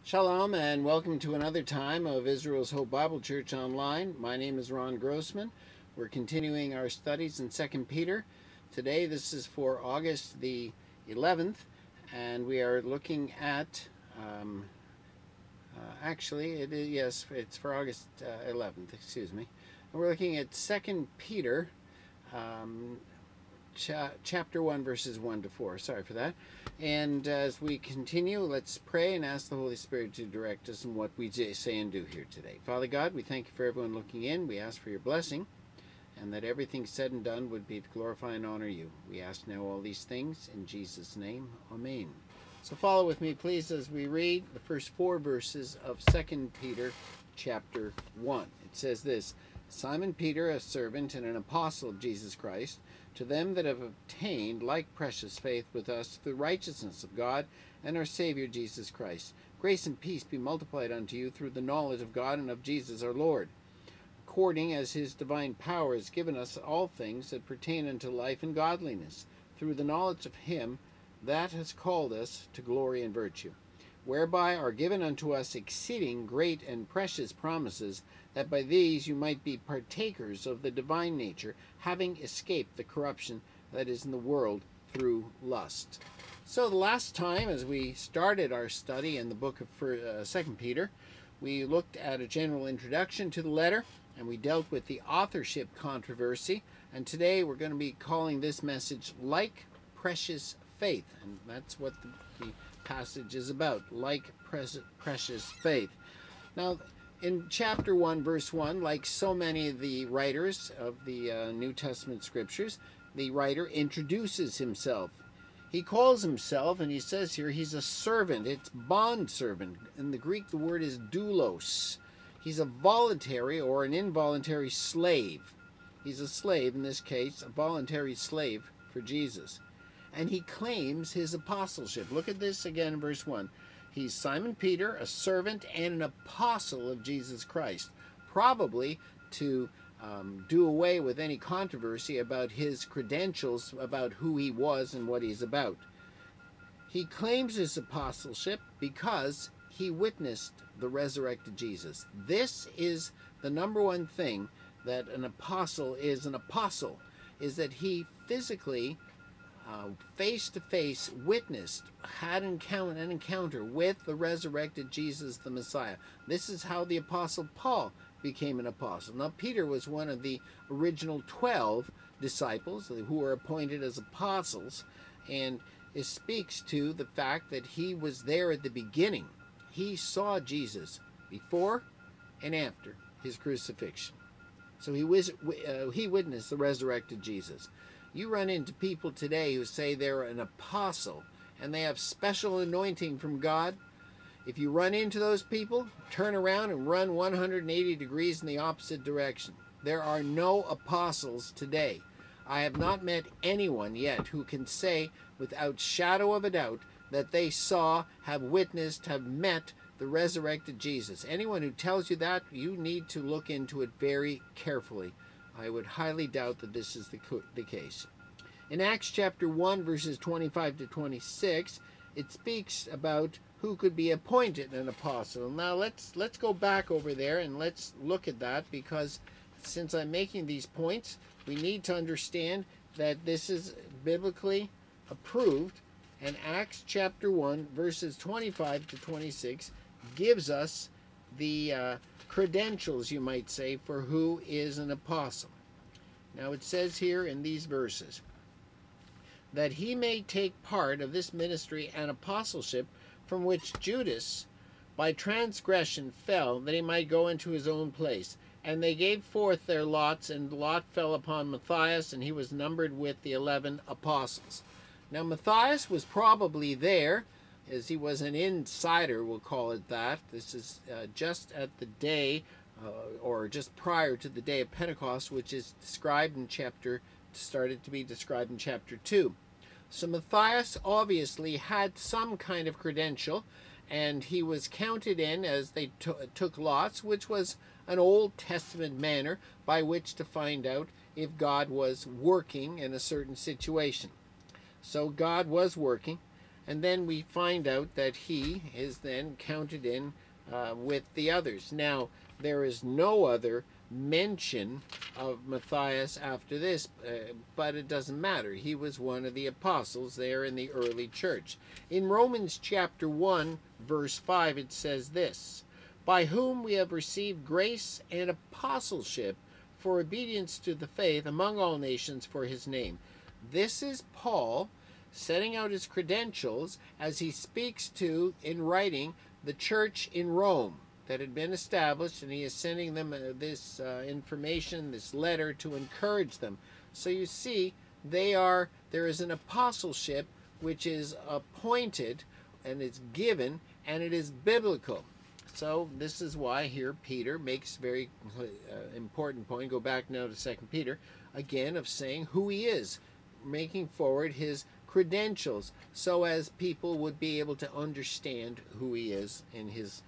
Shalom and welcome to another time of Israel's Hope Bible Church Online. My name is Ron Grossman. We're continuing our studies in 2 Peter. Today this is for August the 11th, and we are looking at, yes, it's for August 11th, excuse me. And we're looking at 2 Peter um, chapter 1 verses 1 to 4. Sorry for that. And as we continue, let's pray and ask the Holy Spirit to direct us in what we say and do here today. Father God, we thank you for everyone looking in. We ask for your blessing, and that everything said and done would be to glorify and honor you. We ask now all these things in Jesus' name. Amen. So follow with me, please, as we read the first 4 verses of 2 Peter chapter 1. It says this: Simon Peter, a servant and an apostle of Jesus Christ, to them that have obtained like precious faith with us the righteousness of God and our Savior Jesus Christ. Grace and peace be multiplied unto you through the knowledge of God and of Jesus our Lord, according as his divine power has given us all things that pertain unto life and godliness, through the knowledge of him that has called us to glory and virtue, whereby are given unto us exceeding great and precious promises, that by these you might be partakers of the divine nature, having escaped the corruption that is in the world through lust. So the last time, as we started our study in the book of 2 Peter, we looked at a general introduction to the letter, and we dealt with the authorship controversy, and today we're going to be calling this message Like Precious Faith, and that's what the passage is about, like precious faith. Now, in chapter 1, verse 1, like so many of the writers of the New Testament scriptures, the writer introduces himself. He calls himself, and he says here, he's a servant. It's bond servant. In the Greek, the word is doulos. He's a voluntary or an involuntary slave. He's a slave, in this case, a voluntary slave for Jesus. And he claims his apostleship. Look at this again in verse 1. He's Simon Peter, a servant and an apostle of Jesus Christ, probably to do away with any controversy about his credentials, about who he was and what he's about. He claims his apostleship because he witnessed the resurrected Jesus. This is the number one thing that an apostle is is that he physically face-to-face witnessed, had an encounter with the resurrected Jesus the Messiah. This is how the Apostle Paul became an apostle. Now, Peter was one of the original 12 disciples who were appointed as apostles, and it speaks to the fact that he was there at the beginning. He saw Jesus before and after his crucifixion. So he witnessed the resurrected Jesus. You run into people today who say they're an apostle and they have special anointing from God. If you run into those people, turn around and run 180 degrees in the opposite direction. There are no apostles today. I have not met anyone yet who can say without shadow of a doubt that they saw, have witnessed, have met the resurrected Jesus. Anyone who tells you that, you need to look into it very carefully. I would highly doubt that this is the case. In Acts chapter 1, verses 25 to 26, it speaks about who could be appointed an apostle. Now let's go back over there and let's look at that, because since I'm making these points, we need to understand that this is biblically approved, and Acts chapter 1, verses 25 to 26 gives us the credentials, you might say, for who is an apostle. Now it says here in these verses, that he may take part of this ministry and apostleship, from which Judas by transgression fell, that he might go into his own place. And they gave forth their lots, and the lot fell upon Matthias, and he was numbered with the 11 apostles. Now Matthias was probably there, as he was an insider, we'll call it that. This is just at the day, or just prior to the day of Pentecost, which is described in started to be described in chapter 2. So Matthias obviously had some kind of credential, and he was counted in as they took lots, which was an Old Testament manner by which to find out if God was working in a certain situation. So God was working, And then we find out that he is then counted in with the others. Now, there is no other mention of Matthias after this, but it doesn't matter. He was one of the apostles there in the early church. In Romans chapter 1, verse 5, it says this, by whom we have received grace and apostleship for obedience to the faith among all nations for his name. This is Paul setting out his credentials as he speaks to, in writing, the church in Rome that had been established, and he is sending them this information, this letter, to encourage them. So you see, there is an apostleship which is appointed and it's given, and it is biblical. So this is why here Peter makes very important point. Go back now to 2 Peter, again, of saying who he is, making forward his credentials so as people would be able to understand who he is in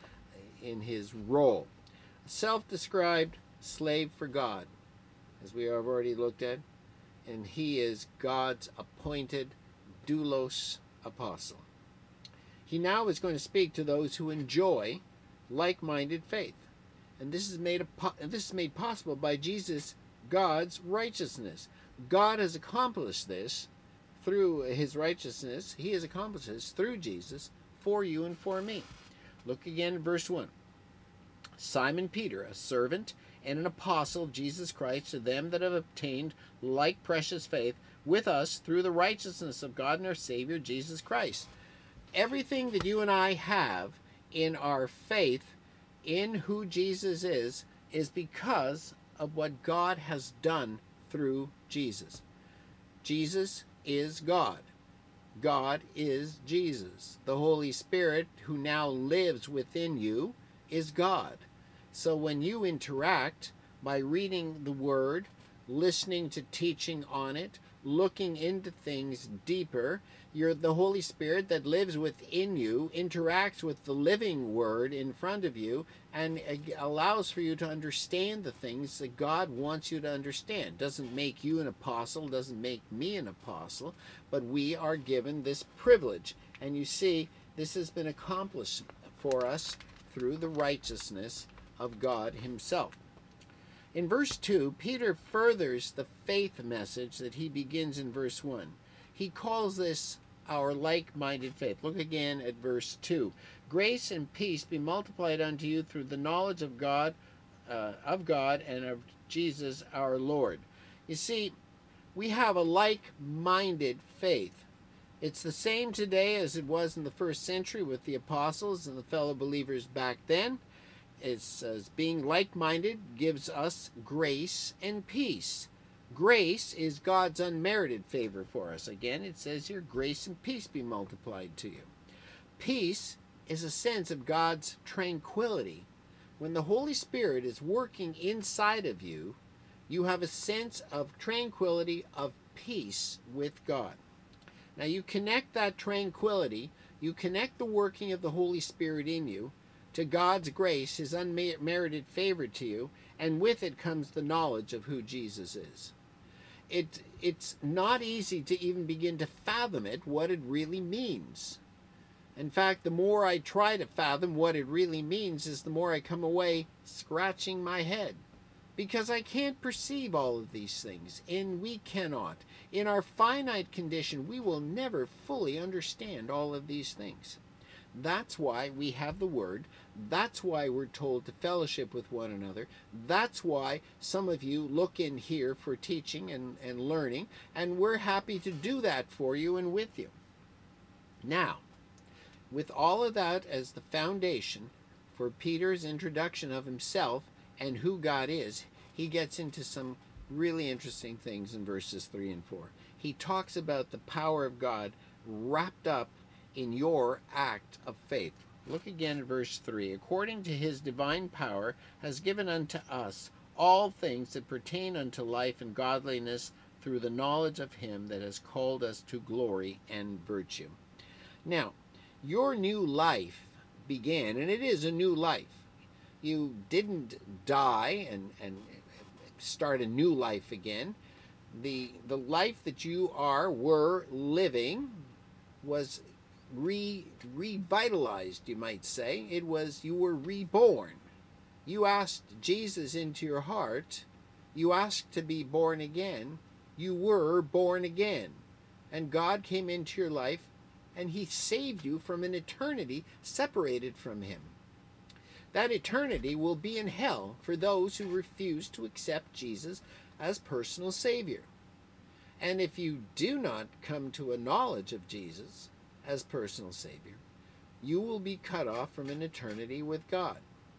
his role. Self-described slave for God, as we have already looked at, and he is God's appointed doulos apostle. He now is going to speak to those who enjoy like-minded faith, and this is made possible by Jesus, God's righteousness. God has accomplished this through his righteousness. He has accomplished this through Jesus for you and for me. Look again at verse 1. Simon Peter, a servant and an apostle of Jesus Christ, to them that have obtained like precious faith with us through the righteousness of God and our Savior Jesus Christ. Everything that you and I have in our faith in who Jesus is because of what God has done through Jesus. Jesus is God. God is Jesus. The Holy Spirit, who now lives within you, is God. So when you interact by reading the Word, listening to teaching on it, looking into things deeper, the Holy Spirit that lives within you interacts with the living Word in front of you and allows for you to understand the things that God wants you to understand. Doesn't make you an apostle, doesn't make me an apostle, but we are given this privilege. And you see, this has been accomplished for us through the righteousness of God himself. In verse 2, Peter furthers the faith message that he begins in verse 1. He calls this our like-minded faith. Look again at verse 2. Grace and peace be multiplied unto you through the knowledge of God and of Jesus our Lord. You see, we have a like-minded faith. It's the same today as it was in the first century with the apostles and the fellow believers back then. It's being like-minded gives us grace and peace. Grace is God's unmerited favor for us. Again, it says here, grace and peace be multiplied to you. Peace is a sense of God's tranquility. When the Holy Spirit is working inside of you, you have a sense of tranquility, of peace with God. Now you connect that tranquility, you connect the working of the Holy Spirit in you to God's grace, his unmerited favor to you, and with it comes the knowledge of who Jesus is. It's not easy to even begin to fathom it, what it really means. In fact, the more I try to fathom what it really means is the more I come away scratching my head. Because I can't perceive all of these things, and we cannot. In our finite condition, we will never fully understand all of these things. That's why we have the Word. That's why we're told to fellowship with one another. That's why some of you look in here for teaching and learning, and we're happy to do that for you and with you. Now, with all of that as the foundation for Peter's introduction of himself and who God is, he gets into some really interesting things in verses 3 and 4. He talks about the power of God wrapped up in your act of faith. Look again at verse 3. According to his divine power has given unto us all things that pertain unto life and godliness through the knowledge of him that has called us to glory and virtue. Now, your new life began, and it is a new life. You didn't die and start a new life again. The life that you were living was revitalized, you might say. It was you were reborn. You asked Jesus into your heart. You asked to be born again. You were born again. And God came into your life and he saved you from an eternity separated from him. That eternity will be in hell for those who refuse to accept Jesus as personal Savior. And if you do not come to a knowledge of Jesus as personal Savior, you will be cut off from an eternity with God.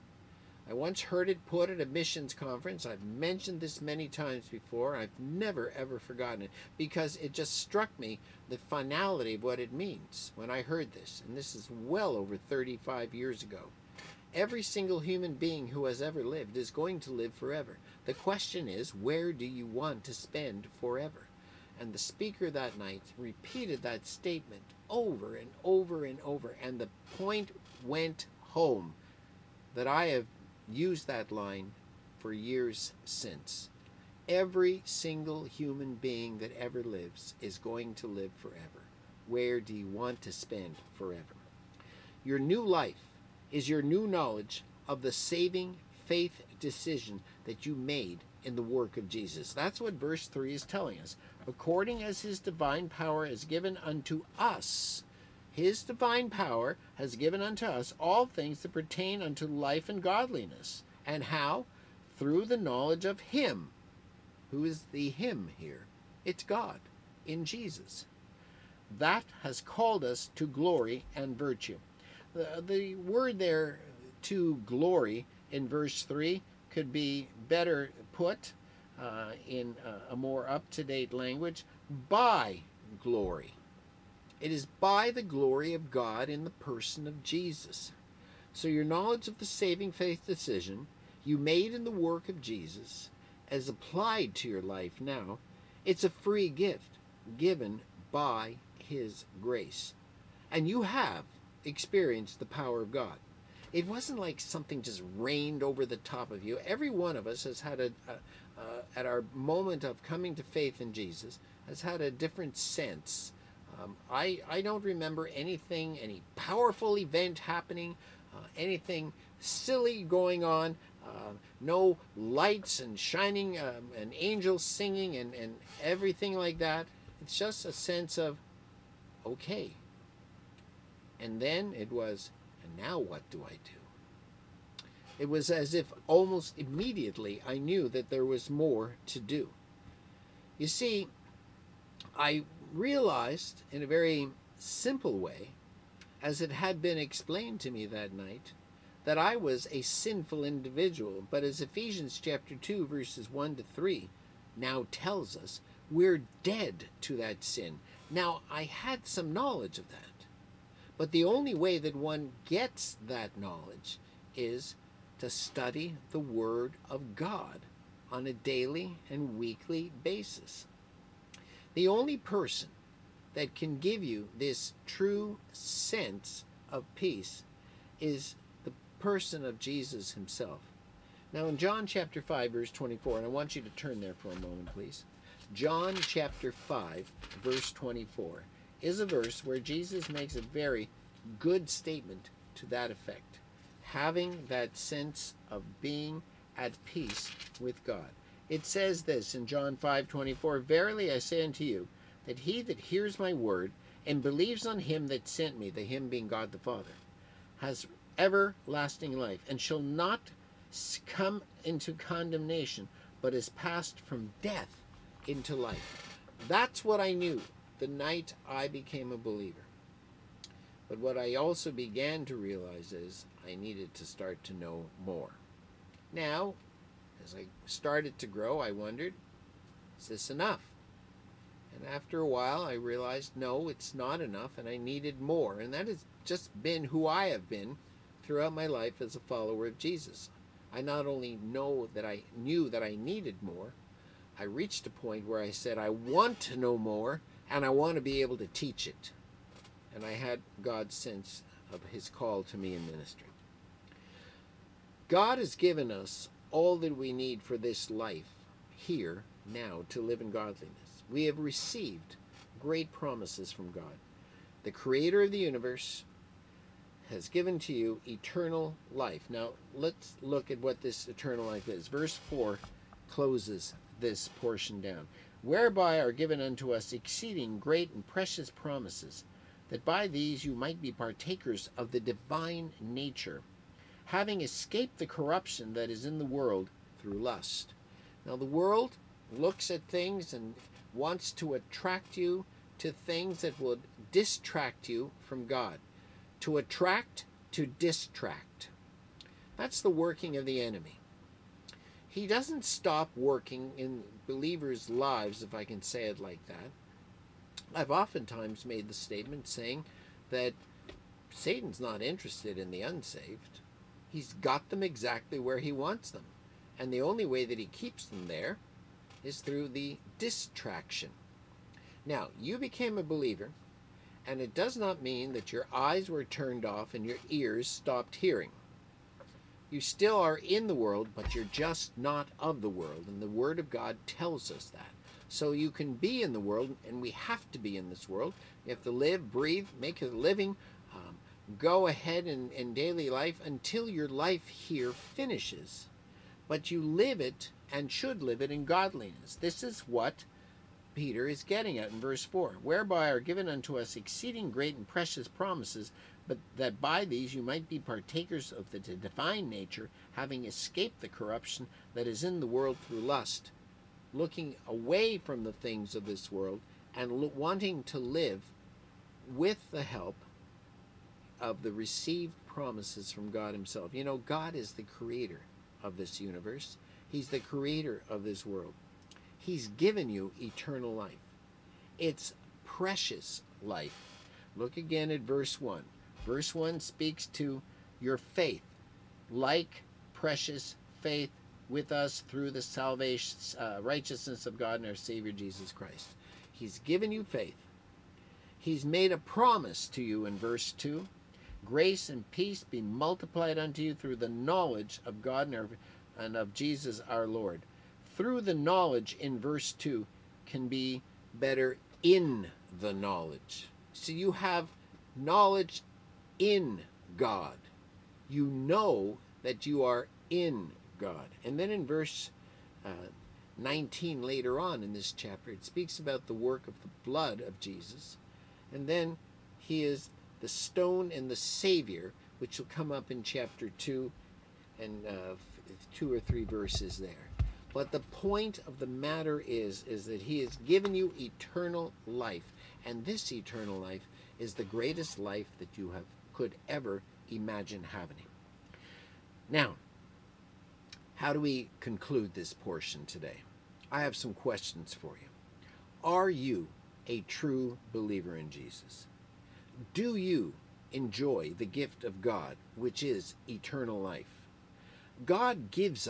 I once heard it put at a missions conference. I've mentioned this many times before. I've never, ever forgotten it because it just struck me the finality of what it means when I heard this. And this is well over 35 years ago. Every single human being who has ever lived is going to live forever. The question is, where do you want to spend forever? And the speaker that night repeated that statement over and over and over. And the point went home that I have used that line for years since. Every single human being that ever lives is going to live forever. Where do you want to spend forever? Your new life is your new knowledge of the saving faith decision that you made in the work of Jesus. That's what verse 3 is telling us. According as his divine power is given unto us, his divine power has given unto us all things that pertain unto life and godliness. And how? Through the knowledge of him. Who is the him here? It's God in Jesus. That has called us to glory and virtue. The word there, to glory, in verse 3 could be better put in a more up-to-date language, by glory. It is by the glory of God in the person of Jesus. So your knowledge of the saving faith decision you made in the work of Jesus, as applied to your life now, it's a free gift given by his grace. And you have experienced the power of God. It wasn't like something just rained over the top of you. Every one of us has had at our moment of coming to faith in Jesus, has had a different sense. I don't remember anything, any powerful event happening, anything silly going on, no lights and shining, and angels singing and everything like that. It's just a sense of, okay. And then it was, and now what do I do? It was as if almost immediately I knew that there was more to do. You see, I realized in a very simple way, as it had been explained to me that night, that I was a sinful individual. But as Ephesians chapter 2 verses 1 to 3 now tells us, we're dead to that sin. Now, I had some knowledge of that. But the only way that one gets that knowledge is to study the Word of God on a daily and weekly basis. The only person that can give you this true sense of peace is the person of Jesus himself. Now in John chapter 5 verse 24, and I want you to turn there for a moment, please. John chapter 5 verse 24 is a verse where Jesus makes a very good statement to that effect. Having that sense of being at peace with God. It says this in John 5:24, Verily I say unto you, that he that hears my word and believes on him that sent me, the him being God the Father, has everlasting life, and shall not come into condemnation, but is passed from death into life. That's what I knew the night I became a believer. But what I also began to realize is I needed to start to know more. Now, as I started to grow, I wondered, is this enough? And after a while, I realized, no, it's not enough, and I needed more. And that has just been who I have been throughout my life as a follower of Jesus. I not only knew that I needed more, I reached a point where I said, I want to know more, and I want to be able to teach it. And I had God's sense of his call to me in ministry. God has given us all that we need for this life here, now, to live in godliness. We have received great promises from God. the creator of the universe, has given to you eternal life. Now, let's look at what this eternal life is. Verse 4 closes this portion down. Whereby are given unto us exceeding great and precious promises, that by these you might be partakers of the divine nature, having escaped the corruption that is in the world through lust. Now, the world looks at things and wants to attract you to things that will distract you from God. To attract, to distract. That's the working of the enemy. He doesn't stop working in believers' lives, if I can say it like that. I've oftentimes made the statement saying that Satan's not interested in the unsaved. He's got them exactly where he wants them. And the only way that he keeps them there is through the distraction. Now, you became a believer, and it does not mean that your eyes were turned off and your ears stopped hearing. You still are in the world, but you're just not of the world, and the Word of God tells us that. So you can be in the world, and we have to be in this world. You have to live, breathe, make a living, go ahead in daily life until your life here finishes. But you live it and should live it in godliness. This is what Peter is getting at in verse 4. Whereby are given unto us exceeding great and precious promises, but that by these you might be partakers of the divine nature, having escaped the corruption that is in the world through lust, looking away from the things of this world and wanting to live with the help of the received promises from God himself. You know, God is the creator of this universe. He's the creator of this world. He's given you eternal life. It's precious life. Look again at verse 1. Verse 1 speaks to your faith, like precious faith with us through the salvation, righteousness of God and our Savior Jesus Christ. He's given you faith. He's made a promise to you in verse 2. Grace and peace be multiplied unto you through the knowledge of God and of Jesus our Lord. Through the knowledge in verse 2 can be better in the knowledge. So you have knowledge in God. You know that you are in God. And then in verse 19 later on in this chapter, it speaks about the work of the blood of Jesus. And then he is the stone and the Savior, which will come up in chapter 2 and 2 or 3 verses there. But the point of the matter is that he has given you eternal life. And this eternal life is the greatest life that you could ever imagine having. Now, how do we conclude this portion today? I have some questions for you. Are you a true believer in Jesus? Do you enjoy the gift of God, which is eternal life? God gives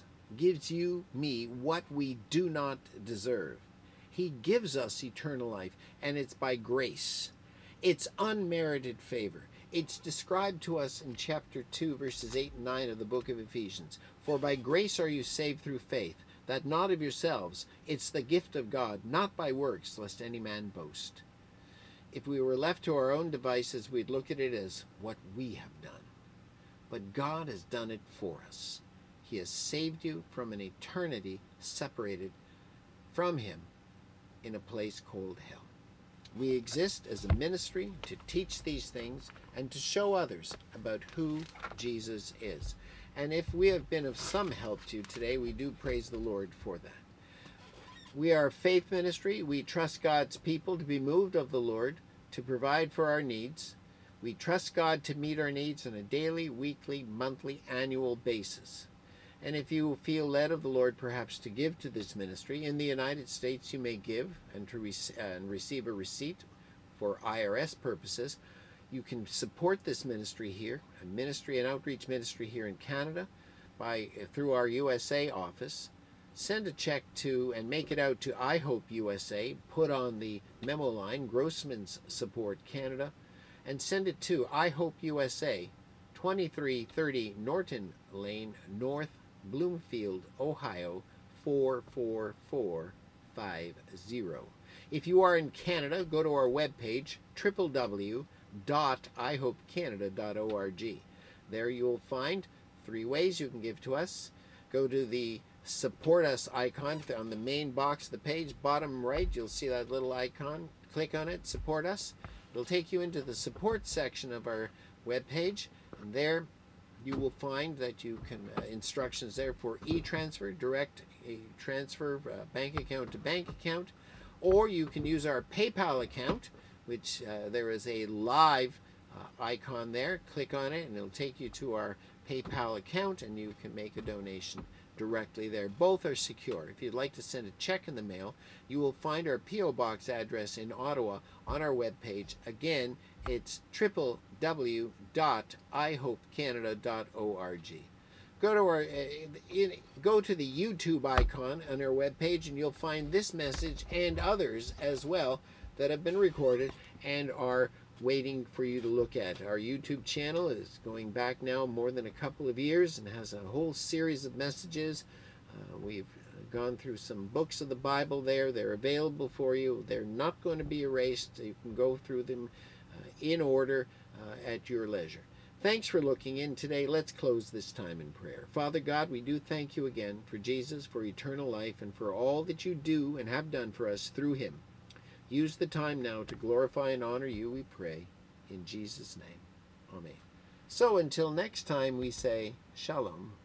you, me, what we do not deserve. He gives us eternal life, and it's by grace. It's unmerited favor. It's described to us in chapter 2, verses 8 and 9 of the book of Ephesians. For by grace are you saved through faith, that not of yourselves, it's the gift of God, not by works, lest any man boast. If we were left to our own devices, we'd look at it as what we have done. But God has done it for us. He has saved you from an eternity separated from him in a place called hell. We exist as a ministry to teach these things and to show others about who Jesus is. And if we have been of some help to you today, we do praise the Lord for that. We are a faith ministry. We trust God's people to be moved of the Lord, to provide for our needs. We trust God to meet our needs on a daily, weekly, monthly, annual basis. And if you feel led of the Lord perhaps to give to this ministry, in the United States you may give and receive a receipt for IRS purposes. You can support this ministry here, a ministry and outreach ministry here in Canada, through our USA office. Send a check to and make it out to I Hope USA, put on the memo line, Grossman's Support Canada, and send it to I Hope USA, 2330 Norton Lane, North Bloomfield, Ohio, 44450. If you are in Canada, go to our webpage, www.ihopecanada.org. There you'll find 3 ways you can give to us. Go to the Support Us icon on the main box of the page, bottom right, you'll see that little icon. Click on it, Support Us. It'll take you into the support section of our webpage, and there you will find that you can instructions there for e-transfer, direct transfer, bank account to bank account, or you can use our PayPal account, which there is a live icon there. Click on it and it'll take you to our PayPal account and you can make a donation directly there. Both are secure. If you'd like to send a check in the mail, you will find our P.O. Box address in Ottawa on our webpage. Again, it's www.ihopecanada.org. Go to the YouTube icon on our webpage and you'll find this message and others as well that have been recorded and are waiting for you to look at. Our YouTube channel is going back now more than a couple of years and has a whole series of messages. We've gone through some books of the Bible there. They're available for you. They're not going to be erased. You can go through them in order at your leisure. Thanks for looking in today. Let's close this time in prayer. Father God, we do thank you again for Jesus, for eternal life, and for all that you do and have done for us through him. Use the time now to glorify and honor you, we pray, in Jesus' name. Amen. So until next time, we say, Shalom.